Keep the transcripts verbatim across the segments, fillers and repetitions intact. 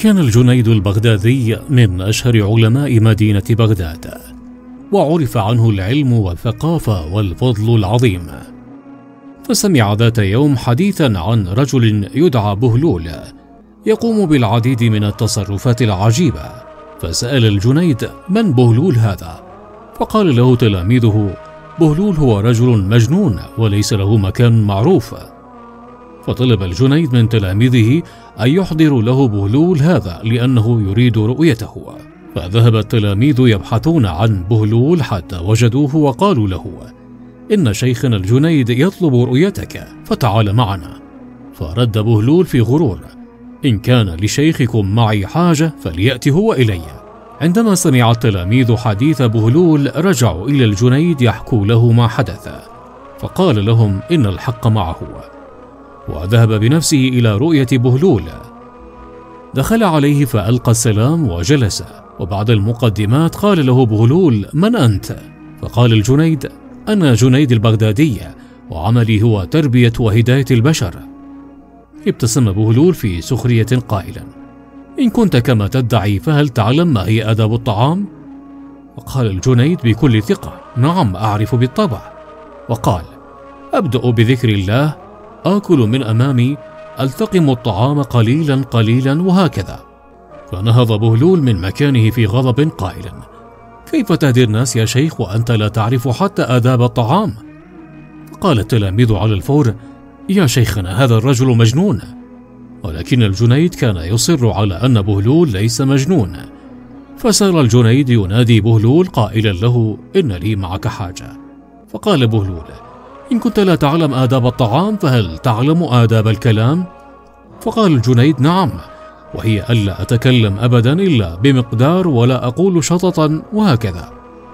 كان الجنيد البغدادي من أشهر علماء مدينة بغداد، وعرف عنه العلم والثقافة والفضل العظيم. فسمع ذات يوم حديثا عن رجل يدعى بهلول يقوم بالعديد من التصرفات العجيبة، فسأل الجنيد: من بهلول هذا؟ فقال له تلاميذه: بهلول هو رجل مجنون وليس له مكان معروف. فطلب الجنيد من تلاميذه أن يحضروا له بهلول هذا لأنه يريد رؤيته. فذهب التلاميذ يبحثون عن بهلول حتى وجدوه، وقالوا له: إن شيخنا الجنيد يطلب رؤيتك فتعال معنا. فرد بهلول في غرور: إن كان لشيخكم معي حاجة فليأتي هو إلي. عندما سمع التلاميذ حديث بهلول رجعوا إلى الجنيد يحكوا له ما حدث، فقال لهم: إن الحق معه، وذهب بنفسه إلى رؤية بهلول. دخل عليه فألقى السلام وجلس، وبعد المقدمات قال له بهلول: من أنت؟ فقال الجنيد: أنا جنيد البغدادي، وعملي هو تربية وهداية البشر. ابتسم بهلول في سخرية قائلا: إن كنت كما تدعي فهل تعلم ما هي آداب الطعام؟ وقال الجنيد بكل ثقة: نعم أعرف بالطبع. وقال: أبدأ بذكر الله، آكل من أمامي، ألتقم الطعام قليلا قليلا، وهكذا. فنهض بهلول من مكانه في غضب قائلا: كيف تهدي الناس يا شيخ وأنت لا تعرف حتى آداب الطعام؟ فقال التلاميذ على الفور: يا شيخنا هذا الرجل مجنون. ولكن الجنيد كان يصر على أن بهلول ليس مجنون. فسار الجنيد ينادي بهلول قائلا له: إن لي معك حاجة. فقال بهلول: إن كنت لا تعلم آداب الطعام فهل تعلم آداب الكلام؟ فقال الجنيد: نعم، وهي ألا أتكلم أبدا إلا بمقدار ولا أقول شططا، وهكذا.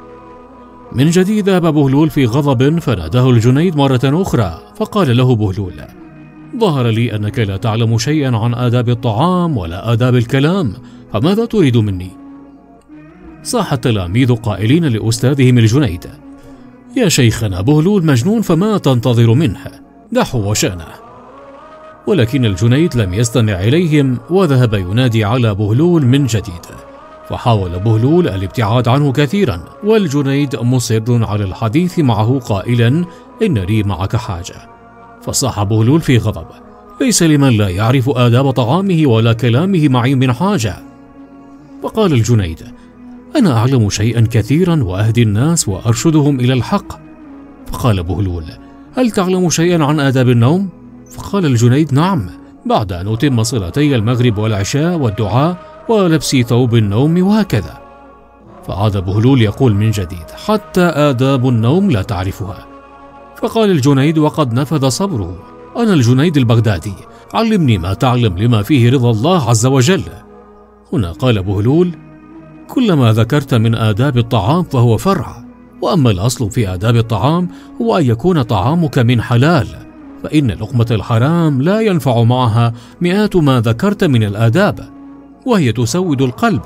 من جديد ذهب بهلول في غضب، فناداه الجنيد مرة أخرى، فقال له بهلول: ظهر لي أنك لا تعلم شيئا عن آداب الطعام ولا آداب الكلام، فماذا تريد مني؟ صاح التلاميذ قائلين لأستاذهم الجنيد: يا شيخنا بهلول مجنون، فما تنتظر منه؟ دعه وشأنه. ولكن الجنيد لم يستمع إليهم، وذهب ينادي على بهلول من جديد. فحاول بهلول الابتعاد عنه كثيرا، والجنيد مصر على الحديث معه قائلا: إن لي معك حاجة. فصاح بهلول في غضب: ليس لمن لا يعرف آداب طعامه ولا كلامه معي من حاجة. فقال الجنيد: أنا أعلم شيئا كثيرا وأهدي الناس وأرشدهم إلى الحق. فقال بهلول: هل تعلم شيئا عن آداب النوم؟ فقال الجنيد: نعم، بعد أن أتم صلاتي المغرب والعشاء والدعاء ولبس ثوب النوم، وهكذا. فعاد بهلول يقول من جديد: حتى آداب النوم لا تعرفها. فقال الجنيد وقد نفذ صبره: أنا الجنيد البغدادي، علمني ما تعلم لما فيه رضا الله عز وجل. هنا قال بهلول: كلما ذكرت من آداب الطعام فهو فرع، وأما الأصل في آداب الطعام هو أن يكون طعامك من حلال، فإن لقمة الحرام لا ينفع معها مئات ما ذكرت من الآداب، وهي تسود القلب.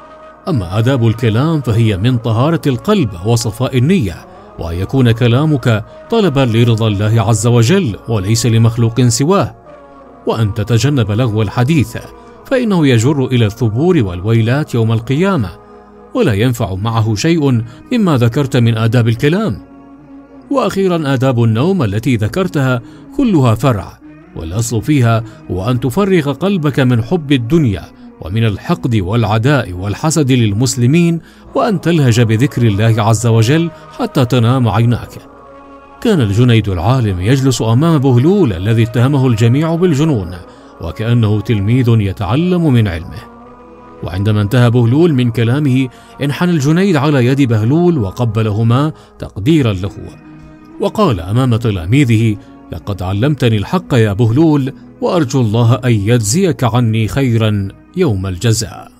أما آداب الكلام فهي من طهارة القلب وصفاء النية، وأن يكون كلامك طلبا لرضا الله عز وجل وليس لمخلوق سواه، وأن تتجنب لغو الحديث، فإنه يجر إلى الثبور والويلات يوم القيامة، ولا ينفع معه شيء مما ذكرت من آداب الكلام. وأخيرا آداب النوم التي ذكرتها كلها فرع، والأصل فيها هو أن تفرغ قلبك من حب الدنيا ومن الحقد والعداء والحسد للمسلمين، وأن تلهج بذكر الله عز وجل حتى تنام عيناك. كان الجنيد العالم يجلس أمام بهلول الذي اتهمه الجميع بالجنون، وكأنه تلميذ يتعلم من علمه. وعندما انتهى بهلول من كلامه انحنى الجنيد على يد بهلول وقبلهما تقديرا له، وقال أمام تلاميذه: لقد علمتني الحق يا بهلول، وأرجو الله أن يجزيك عني خيرا يوم الجزاء.